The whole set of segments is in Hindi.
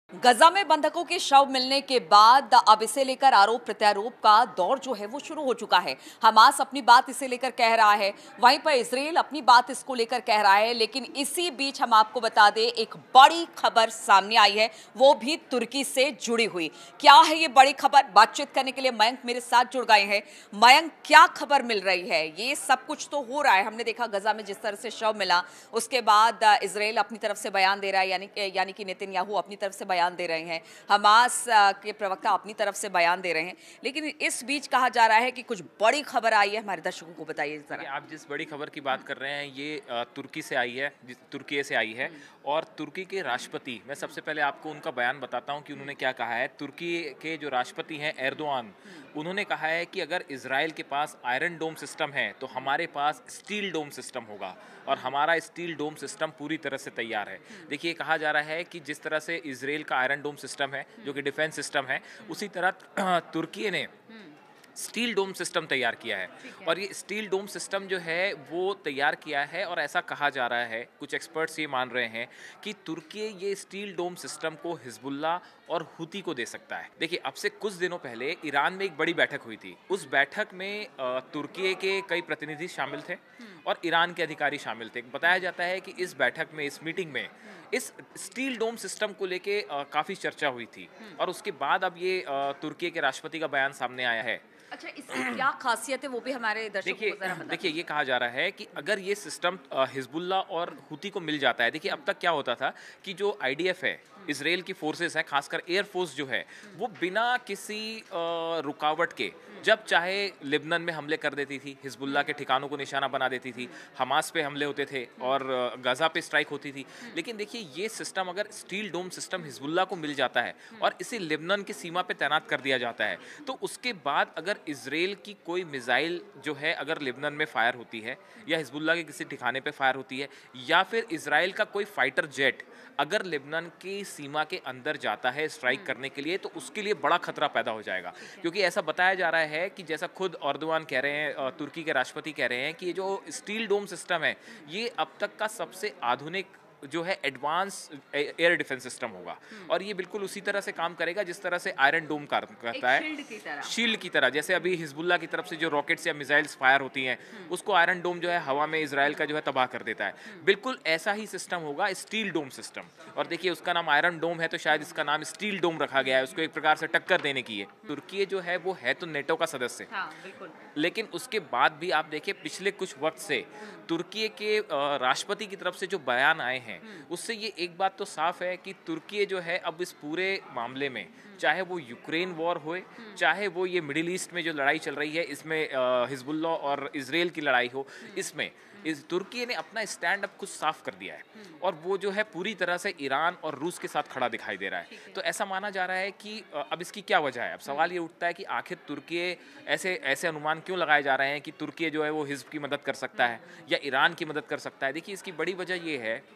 गजा में बंधकों के शव मिलने के बाद अब इसे लेकर आरोप प्रत्यारोप का दौर जो है वो शुरू हो चुका है। हमास अपनी बात इसे लेकर कह रहा है, वहीं पर इजराइल अपनी बात इसको लेकर कह रहा है। लेकिन इसी बीच हम आपको बता दें, एक बड़ी खबर सामने आई है, वो भी तुर्की से जुड़ी हुई। क्या है ये बड़ी खबर? बातचीत करने के लिए मयंक मेरे साथ जुड़ गए हैं। मयंक, क्या खबर मिल रही है? ये सब कुछ तो हो रहा है, हमने देखा गजा में जिस तरह से शव मिला, उसके बाद इजराइल अपनी तरफ से बयान दे रहा है, यानी कि नेतन्याहू अपनी तरफ से बयान दे रहे हैं, हमास के प्रवक्ता अपनी तरफ से बयान दे रहे हैं। लेकिन इस बीच कहा जा रहा है कि कुछ बड़ी खबर आई है। हमारे दर्शकों को बताइए जरा। आप जिस बड़ी खबर की बात कर रहे हैं ये तुर्की से आई है, तुर्की से आई है। और तुर्की के राष्ट्रपति, मैं सबसे पहले आपको उनका बयान बताता हूं कि उन्होंने क्या कहा है। तुर्की के जो राष्ट्रपति हैं एर्दोआन, उन्होंने कहा है कि अगर इजराइल के पास आयरन डोम सिस्टम है तो हमारे पास स्टील डोम सिस्टम होगा और हमारा स्टील डोम सिस्टम पूरी तरह से तैयार है। देखिए, कहा जा रहा है कि जिस तरह से इजराइल का आयरन डोम सिस्टम है जो कि डिफेंस सिस्टम है, उसी तरह तुर्की ने स्टील डोम सिस्टम तैयार किया है। और ये स्टील डोम सिस्टम जो है वो तैयार किया है, और ऐसा कहा जा रहा है, कुछ एक्सपर्ट्स ये मान रहे हैं कि तुर्की ये स्टील डोम सिस्टम को हिजबुल्ला और हुती को दे सकता है। देखिए, अब से कुछ दिनों पहले ईरान में एक बड़ी बैठक हुई थी। उस बैठक में तुर्की के कई प्रतिनिधि शामिल थे और ईरान के अधिकारी शामिल थे। बताया जाता है कि इस बैठक में, इस मीटिंग में, इस स्टील डोम सिस्टम को लेके काफ़ी चर्चा हुई थी। और उसके बाद अब ये तुर्की के राष्ट्रपति का बयान सामने आया है। अच्छा, इसकी क्या खासियत है वो भी हमारे दर्शकों को जरा बताइए। देखिए, ये कहा जा रहा है कि अगर ये सिस्टम हिजबुल्ला और हुती को मिल जाता है। देखिए, अब तक क्या होता था कि जो आईडीएफ है, इसराइल की फोर्सेस है, खासकर एयरफोर्स जो है, वो बिना किसी रुकावट के जब चाहे लेबनान में हमले कर देती थी, हिजबुल्ला के ठिकानों को निशाना बना देती थी, हमास पे हमले होते थे और गजा पे स्ट्राइक होती थी। लेकिन देखिए, ये सिस्टम, अगर स्टील डोम सिस्टम हिजबुल्ला को मिल जाता है और इसे लेबनान की सीमा पे तैनात कर दिया जाता है, तो उसके बाद अगर इसराइल की कोई मिसाइल जो है अगर लेबनान में फायर होती है या हिजबुल्ला के किसी ठिकाने पे फायर होती है, या फिर इसराइल का कोई फाइटर जेट अगर लेबनान की सीमा के अंदर जाता है स्ट्राइक करने के लिए, तो उसके लिए बड़ा खतरा पैदा हो जाएगा। क्योंकि ऐसा बताया जा रहा है कि जैसा खुद एर्दोगान कह रहे हैं, तुर्की के राष्ट्रपति कह रहे हैं कि ये जो स्टील डोम सिस्टम है, ये अब तक का सबसे आधुनिक जो है एडवांस एयर डिफेंस सिस्टम होगा। और ये बिल्कुल उसी तरह से काम करेगा जिस तरह से आयरन डोम काम करता है, शील्ड की तरह। जैसे अभी हिजबुल्ला की तरफ से जो रॉकेट्स या मिसाइल्स फायर होती हैं, उसको आयरन डोम जो है हवा में इसराइल का जो है तबाह कर देता है। बिल्कुल ऐसा ही सिस्टम होगा, स्टील डोम सिस्टम। और देखिए, उसका नाम आयरन डोम है तो शायद इसका नाम स्टील डोम रखा गया है, उसको एक प्रकार से टक्कर देने की है। तुर्की जो है वो है तो नेटो का सदस्य, लेकिन उसके बाद भी आप देखिए, पिछले कुछ वक्त से तुर्की के राष्ट्रपति की तरफ से जो बयान आए हैं, उससे ये एक बात तो साफ है कि तुर्की जो है अब इस पूरे मामले में, चाहे वो यूक्रेन वॉर होए, चाहे वो ये मिडिल ईस्ट में जो लड़ाई चल रही है, इसमें हिजबुल्ला और इसराइल की लड़ाई हो, इसमें इस तुर्की ने अपना स्टैंड अप खुद साफ कर दिया है। और वो जो है पूरी तरह से ईरान और रूस के साथ खड़ा दिखाई दे रहा है। तो ऐसा माना जा रहा है कि अब इसकी क्या वजह है। अब सवाल ये उठता है कि आखिर तुर्की ऐसे ऐसे अनुमान क्यों लगाए जा रहे हैं कि तुर्की जो है वो हिजब की मदद कर सकता है या ईरान की मदद कर सकता है। देखिए, इसकी बड़ी वजह ये है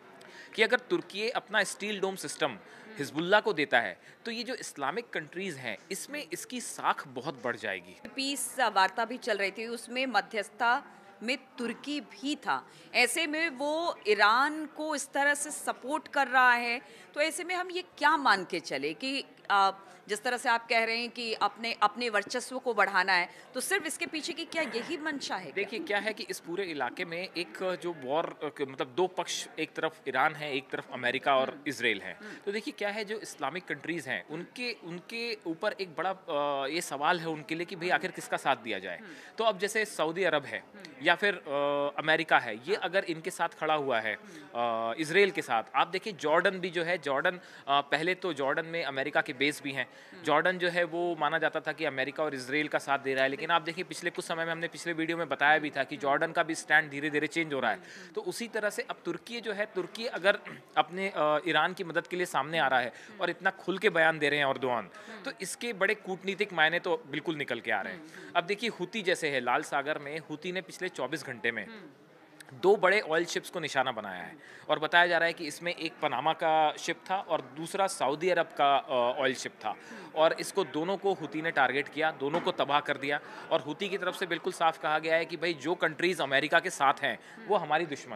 कि अगर तुर्की अपना स्टील डोम सिस्टम हिजबुल्ला को देता है, तो ये जो इस्लामिक कंट्रीज हैं, इसमें इसकी साख बहुत बढ़ जाएगी। पीस वार्ता भी चल रही थी, उसमें मध्यस्थता में तुर्की भी था। ऐसे में वो ईरान को इस तरह से सपोर्ट कर रहा है, तो ऐसे में हम ये क्या मान के चले कि जिस तरह से आप कह रहे हैं कि अपने अपने वर्चस्व को बढ़ाना है, तो सिर्फ इसके पीछे की क्या यही मंशा है? देखिए, क्या है कि इस पूरे इलाके में एक जो वॉर, मतलब दो पक्ष, एक तरफ ईरान है, एक तरफ अमेरिका और इसराइल है। तो देखिए, क्या है, जो इस्लामिक कंट्रीज हैं, उनके उनके ऊपर एक बड़ा ये सवाल है उनके लिए कि भाई आखिर किसका साथ दिया जाए। तो अब जैसे सऊदी अरब है या फिर अमेरिका है, ये अगर इनके साथ खड़ा हुआ है इसराइल के साथ। आप देखिए, जॉर्डन भी जो है, जॉर्डन पहले तो जॉर्डन में अमेरिका के बेस भी हैं। जॉर्डन जो है वो माना जाता था कि अमेरिका और इसराइल का साथ दे रहा है, लेकिन आप देखिए, पिछले कुछ समय में हमने पिछले वीडियो में बताया भी था कि जॉर्डन का भी स्टैंड धीरे धीरे चेंज हो रहा है। तो उसी तरह से अब तुर्की जो है, तुर्की अगर अपने ईरान की मदद के लिए सामने आ रहा है और इतना खुल के बयान दे रहे हैं एर्दोगान, तो इसके बड़े कूटनीतिक मायने तो बिल्कुल निकल के आ रहे हैं। अब देखिए, हुती जैसे है, लाल सागर में हुती ने पिछले 24 घंटे में 2 बड़े ऑयल शिप्स को निशाना बनाया है। और बताया जा रहा है कि इसमें एक पनामा का शिप था और दूसरा सऊदी अरब का ऑयल शिप था। और इसको दोनों को हुती ने टारगेट किया, दोनों को तबाह कर दिया। और हुती की तरफ से बिल्कुल साफ कहा गया है कि भाई, जो कंट्रीज़ अमेरिका के साथ हैं वो हमारी दुश्मन है।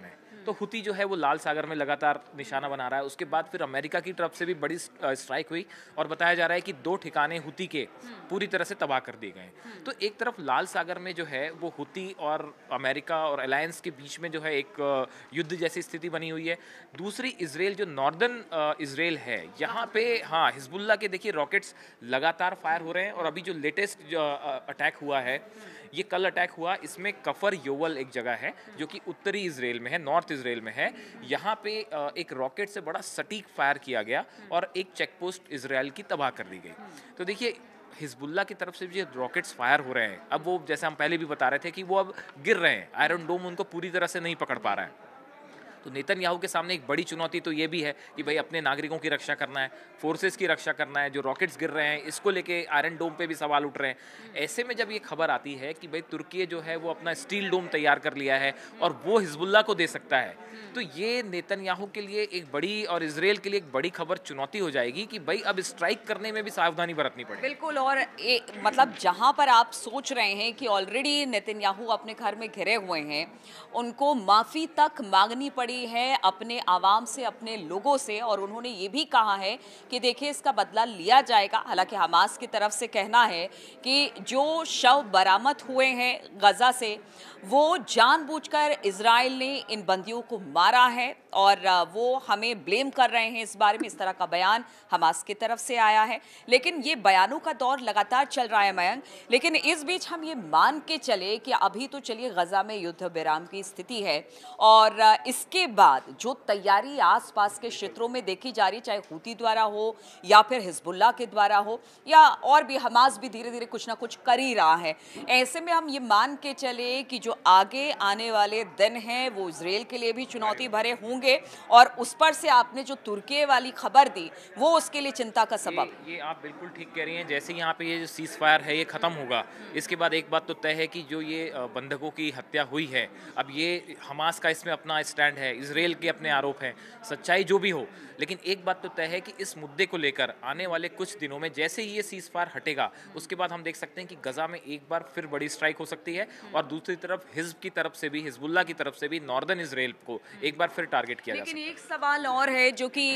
तो हुती जो है वो लाल सागर में लगातार निशाना बना रहा है। उसके बाद फिर अमेरिका की तरफ से भी बड़ी स्ट्राइक हुई और बताया जा रहा है कि 2 ठिकाने हुती के पूरी तरह से तबाह कर दिए गए। तो एक तरफ लाल सागर में जो है वो हुती और अमेरिका और अलायंस के बीच में जो है एक युद्ध जैसी स्थिति बनी हुई है। दूसरी इजराइल जो नॉर्दर्न इजराइल है, यहाँ पे हाँ हिजबुल्लाह के देखिए रॉकेट्स लगातार फायर हो रहे हैं। और अभी जो लेटेस्ट जो अटैक हुआ है, ये कल अटैक हुआ, इसमें कफर योवल एक जगह है जो कि उत्तरी इजराइल में है, नॉर्थ इजराइल में है। यहाँ पे एक रॉकेट से बड़ा सटीक फायर किया गया और एक चेक पोस्ट इजराइल की तबाह कर दी गई। तो देखिए हिजबुल्लाह की तरफ से भी रॉकेट्स फायर हो रहे हैं। अब वो जैसे हम पहले भी बता रहे थे कि वो अब गिर रहे हैं, आयरन डोम उनको पूरी तरह से नहीं पकड़ पा रहा है। तो नेतन्याहू के सामने एक बड़ी चुनौती तो ये भी है कि भाई अपने नागरिकों की रक्षा करना है, फोर्सेस की रक्षा करना है। जो रॉकेट्स गिर रहे हैं इसको लेके आयरन डोम पे भी सवाल उठ रहे हैं। ऐसे में जब ये खबर आती है कि भाई तुर्की जो है वो अपना स्टील डोम तैयार कर लिया है और वो हिजबुल्लाह को दे सकता है, तो ये नेतन्याहू के लिए एक बड़ी और इजराइल के लिए एक बड़ी खबर चुनौती हो जाएगी कि भाई अब स्ट्राइक करने में भी सावधानी बरतनी पड़ेगी। बिल्कुल। और मतलब जहां पर आप सोच रहे हैं कि ऑलरेडी नेतन्याहू अपने घर में घिरे हुए हैं, उनको माफ़ी तक मांगनी पड़ी है अपने आवाम से, अपने लोगों से। और उन्होंने ये भी कहा है कि देखिए इसका बदला लिया जाएगा। हालांकि हमास की तरफ से कहना है कि जो शव बरामद हुए हैं गजा से, वो जानबूझकर इजराइल ने इन बंदियों को मारा है और वो हमें ब्लेम कर रहे हैं इस बारे में। इस तरह का बयान हमास की तरफ से आया है। लेकिन ये बयानों का दौर लगातार चल रहा है मयंक। लेकिन इस बीच हम ये मान के चले कि अभी तो चलिए गजा में युद्ध विराम की स्थिति है और इसके बाद जो तैयारी आसपास के क्षेत्रों में देखी जा रही, चाहे हूती द्वारा हो या फिर हिजबुल्लाह के द्वारा हो या और भी हमास भी धीरे धीरे कुछ ना कुछ कर ही रहा है। ऐसे में हम ये मान के चले कि जो आगे आने वाले दिन हैं वो इजराइल के लिए भी चुनौती भरे होंगे और उस पर से आपने जो तुर्की वाली खबर दी वो उसके लिए चिंता का सबब। ये आप बिल्कुल ठीक कह रही हैं। जैसे यहाँ पे ये जो सीज फायर है ये खत्म होगा, इसके बाद एक बात तो तय है कि जो ये बंधकों की हत्या हुई है, अब ये हमास का इसमें अपना स्टैंड है, इजराइल के अपने आरोप हैं, सच्चाई जो भी हो, लेकिन एक बात तो तय है कि इस मुद्दे को लेकर आने वाले कुछ दिनों में जैसे ही ये सीज फायर हटेगा, उसके बाद हम देख सकते हैं कि गजा में एक बार फिर बड़ी स्ट्राइक हो सकती है। और दूसरी तरफ हिजब की तरफ से भी, हिजबुल्लाह की तरफ से भी नॉर्दर्न इजराइल को एक बार फिर टारगेट किया जा सकता है। लेकिन एक सवाल और है जो कि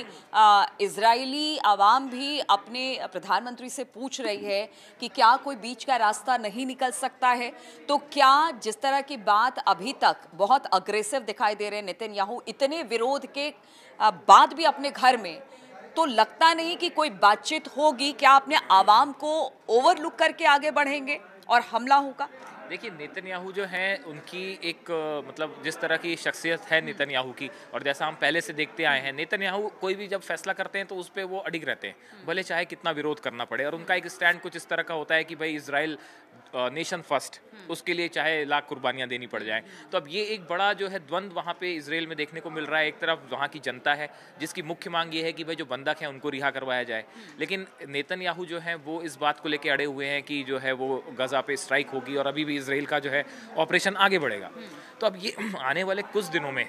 इजरायली आवाम भी अपने प्रधानमंत्री से पूछ रही है कि क्या कोई बीच का रास्ता नहीं निकल सकता है। तो क्या जिस तरह की बात अभी तक बहुत अग्रेसिव दिखाई दे रहे हैं नेतन्याहू, इतने विरोध के बाद भी अपने घर में, तो लगता नहीं कि कोई बातचीत होगी? क्या अपने आवाम को ओवरलुक करके आगे बढ़ेंगे और हमला होगा? देखिए नेतन्याहू जो हैं उनकी एक मतलब जिस तरह की शख्सियत है नेतन्याहू की, और जैसा हम पहले से देखते आए हैं, नेतन्याहू कोई भी जब फैसला करते हैं तो उस पर वो अडिग रहते हैं, भले चाहे कितना विरोध करना पड़े। और उनका एक स्टैंड कुछ इस तरह का होता है कि भाई इजराइल नेशन फर्स्ट, उसके लिए चाहे लाख कुर्बानियां देनी पड़ जाएं। तो अब ये एक बड़ा जो है द्वंद्व वहाँ पे इजराइल में देखने को मिल रहा है। एक तरफ वहाँ की जनता है जिसकी मुख्य मांग ये है कि भाई जो बंधक हैं उनको रिहा करवाया जाए, लेकिन नेतन्याहू जो है वो इस बात को लेकर अड़े हुए हैं कि जो है वो गजा पे स्ट्राइक होगी और अभी भी इजराइल का जो है ऑपरेशन आगे बढ़ेगा। तो अब ये आने वाले कुछ दिनों में,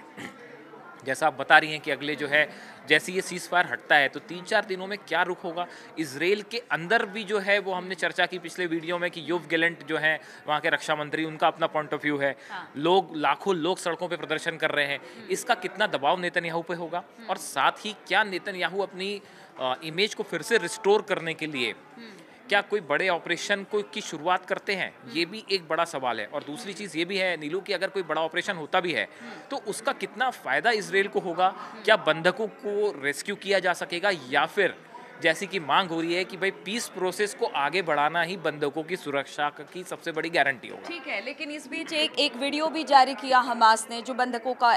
जैसा आप बता रही हैं कि अगले जो है जैसे ये सीज फायर हटता है तो 3-4 दिनों में क्या रुख होगा इजराइल के अंदर भी जो है, वो हमने चर्चा की पिछले वीडियो में कि योव गैलेंट जो है वहाँ के रक्षा मंत्री, उनका अपना पॉइंट ऑफ व्यू है। लोग, लाखों लोग सड़कों पे प्रदर्शन कर रहे हैं, इसका कितना दबाव नेतन्याहू पे होगा? और साथ ही क्या नेतन्याहू अपनी इमेज को फिर से रिस्टोर करने के लिए क्या कोई बड़े ऑपरेशन को की शुरुआत करते हैं? ये भी एक बड़ा सवाल है। और दूसरी चीज़ ये भी है नीलू कि अगर कोई बड़ा ऑपरेशन होता भी है तो उसका कितना फ़ायदा इजराइल को होगा? क्या बंधकों को रेस्क्यू किया जा सकेगा, या फिर जैसी कि मांग हो रही है कि भाई पीस प्रोसेस को आगे बढ़ाना ही बंधकों की सुरक्षा की सबसे बड़ी गारंटी होगा? ठीक है, लेकिन इस बीच एक वीडियो भी जारी किया हमास ने, जो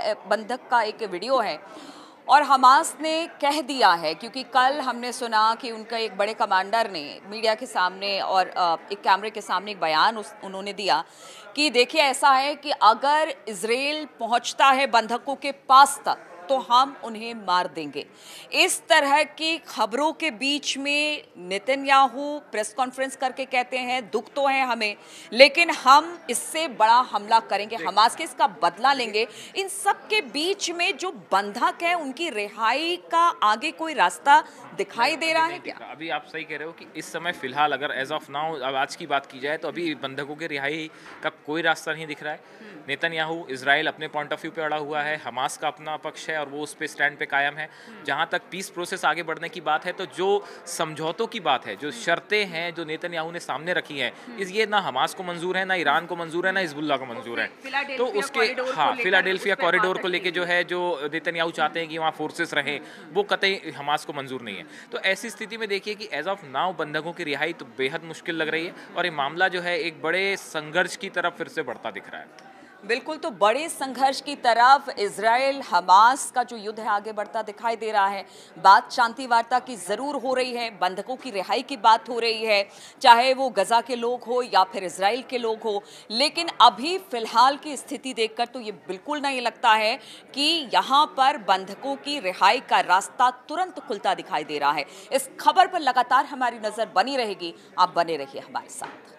बंधक का एक वीडियो है, और हमास ने कह दिया है, क्योंकि कल हमने सुना कि उनका एक बड़े कमांडर ने मीडिया के सामने और एक कैमरे के सामने एक बयान उन्होंने दिया कि देखिए ऐसा है कि अगर इजराइल पहुंचता है बंधकों के पास तक तो हम उन्हें मार देंगे। इस तरह की खबरों के बीच में नेतन्याहू प्रेस कॉन्फ्रेंस करके कहते हैं दुख तो है हमें, लेकिन हम इससे बड़ा हमला करेंगे, हमास के इसका बदला लेंगे। इन सब के बीच में जो बंधक है उनकी रिहाई का आगे कोई रास्ता दिखाई दे रहा है क्या? अभी आप सही कह रहे हो कि इस समय फिलहाल अगर एज ऑफ नाउ अब आज की बात की जाए तो अभी बंधकों की रिहाई का कोई रास्ता नहीं दिख रहा है। नेतन्याहू इजराइल अपने पॉइंट ऑफ व्यू पे अड़ा हुआ है, हमास का अपना पक्ष है और वो उस पे स्टैंड पे कायम है। जहाँ तक पीस प्रोसेस आगे बढ़ने की बात है तो जो समझौतों की बात है, जो शर्तें हैं जो नेतन्याहू ने सामने रखी हैं, ये ना हमास को मंजूर है, ना ईरान को मंजूर है, ना हिजबुल्लाह को मंजूर है। तो उसके फिलाडेल्फिया कॉरिडोर को लेके जो है जो नेतन्याहू चाहते हैं कि वहाँ फोर्सेस रहें, वो कतई हमास को मंजूर नहीं है। तो ऐसी स्थिति में देखिए कि एज ऑफ नाउ बंधकों की रिहाई तो बेहद मुश्किल लग रही है और ये मामला जो है एक बड़े संघर्ष की तरफ फिर से बढ़ता दिख रहा है। बिल्कुल, तो बड़े संघर्ष की तरफ इजराइल हमास का जो युद्ध है आगे बढ़ता दिखाई दे रहा है। बात शांति वार्ता की जरूर हो रही है, बंधकों की रिहाई की बात हो रही है, चाहे वो गजा के लोग हो या फिर इजराइल के लोग हो, लेकिन अभी फिलहाल की स्थिति देखकर तो ये बिल्कुल नहीं लगता है कि यहाँ पर बंधकों की रिहाई का रास्ता तुरंत खुलता दिखाई दे रहा है। इस खबर पर लगातार हमारी नजर बनी रहेगी, आप बने रहिए हमारे साथ।